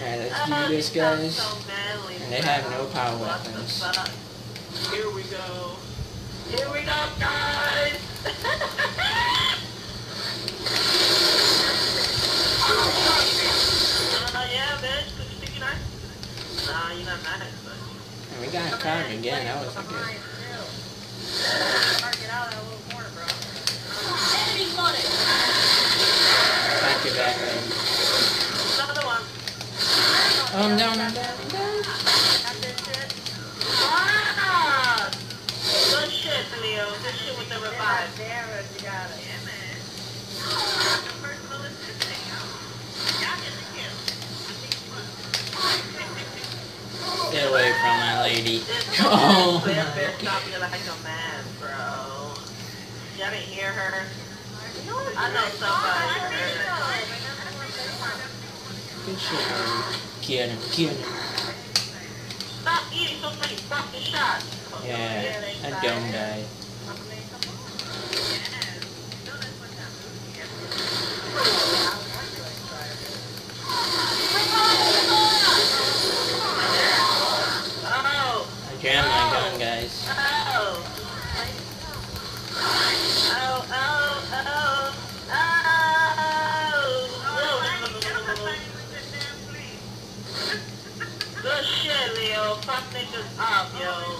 Alright, let's do this, guys. So manly, And they have no power weapons. Here we go. Here we go, guys! Yeah, bitch. Could you think you're nice? Nah, you're not nice, but... And we got caught again. That was good. Get out of that little corner, bro. Enemy spotted! Back your back, baby. Another one. Oh, I'm down, I'm down, I'm down. Got this shit. Ah! Good shit, Leo. Good shit with the revive. Damn it, you got it. Yeah, man. The first bullet is this thing out. Y'all get the kill. Stay away from my lady. Oh, my God. Stop me like a man, bro. Y'all didn't hear her? I know somebody heard her. Good shit, Harvey. Kill him, kill him. Stop eating so many fucking shots. Yeah, that dumb guy. Oh. I jammed my gun, guys. Oh. Oh, oh, oh. Good shit, Leo. Fuck niggas up, yo.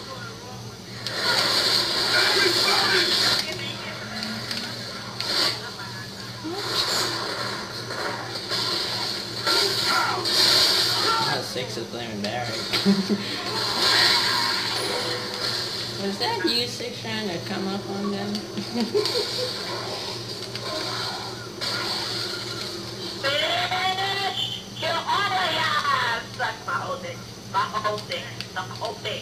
Six is playing Barrack. Was that you, Six, trying to come up on them? Bitch! Kill all of y'all! Suck my whole dick. My whole dick. The whole thing.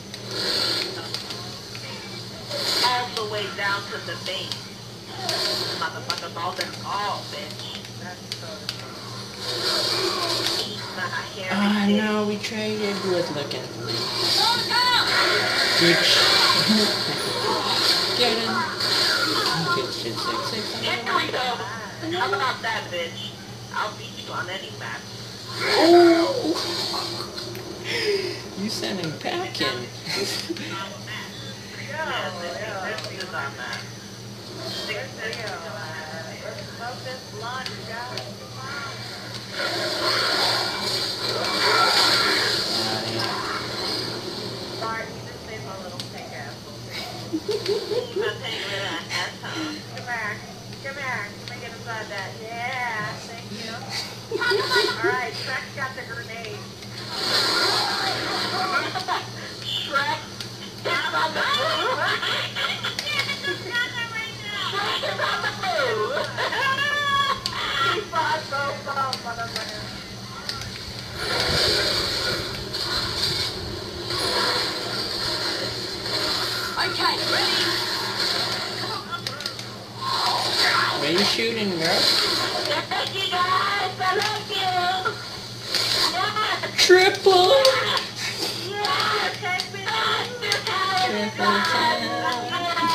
All the way down to the base. Motherfuckers all them all, bitch. That's so Oh no, we traded. Who was looking for me? Bitch. Get him. Good shit, Six. Here we go. How about that, bitch? I'll beat you on any map. Oh! You sending packing. Come here. Let me get inside that. Yeah, thank you. Alright, Shrek's got the grenade. Shrek, down on the move. Shrek is on the move. He fought so well, motherfucker. Okay, ready? Where you shooting, girl? Thank you guys, I love you. Yeah. Triple! Yeah, take me Triple time.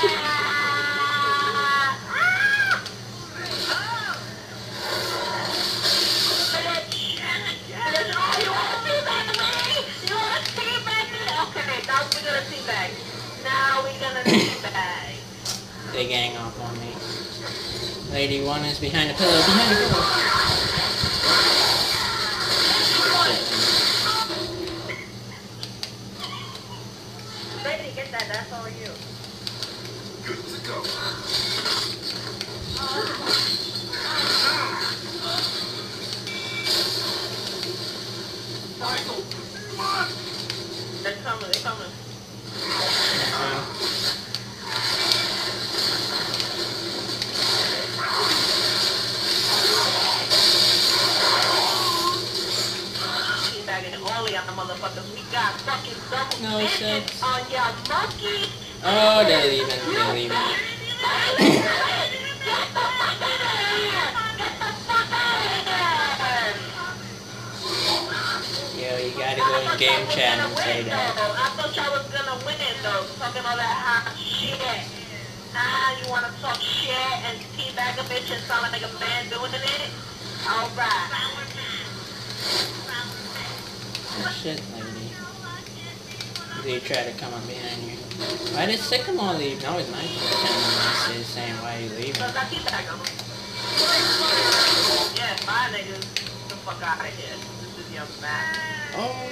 Now we're gonna teabag. They gang off on me. Lady one is behind the pillow, behind the pillow. Lady, get that, that's all you. Good to go. Michael, come on! They're coming, they're coming. Only on the motherfuckers. We got fucking double No, digits on your monkey. Oh, they're leaving. They're leaving. Get the fuck out of here! Get the fuck out of here! Yo, you gotta go in game chat and say that. I thought y'all was gonna win though. Talking all that hot shit. Ah, you wanna talk shit and teabag a bitch and sound like a man doing it? Alright. shit, lady. They try to come up behind you. Why did Sycamore leave? No, it's my turn. He's saying, why are you leaving? Cause I keep back on. Yeah, bye niggas. Get the fuck out of here. This is young man. Oh.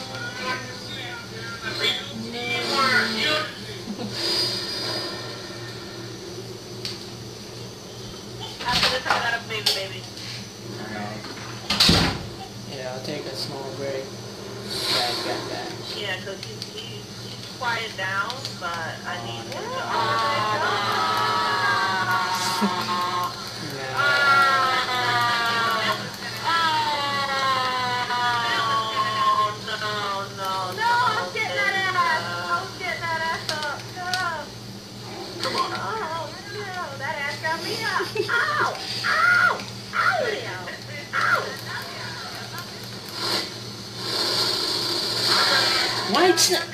After this, I got a baby. Alright. Yeah, I'll take a small break. You guys got that. Yeah, cause he's quiet down, but I need him to. Ow! Ow! Ow! Ow! Why it's not?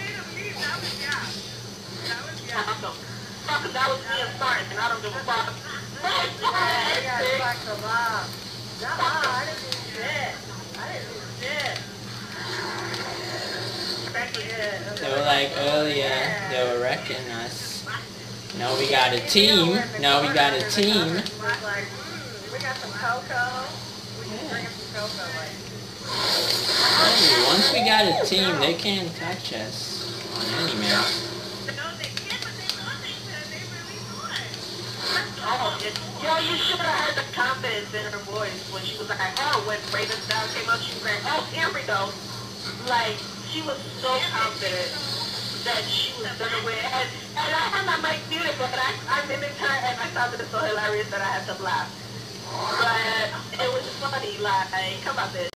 Fuck, that was me and Spartan, and I don't give a fuck. I didn't do shit. They were like earlier, they were wrecking us. Now we got a team. Now we got a team. We got some cocoa. We can bring some cocoa. Hey, once we got a team, they can't touch us on any map. Oh, yo, you should have heard the confidence in her voice when she was like, oh, when Raven Style came out, she was like, oh, here we go. Like, she was so confident that she was gonna win. And I had my mic muted, but I mimicked her, and I found it so hilarious that I had to laugh. But it was funny, like, come on, bitch.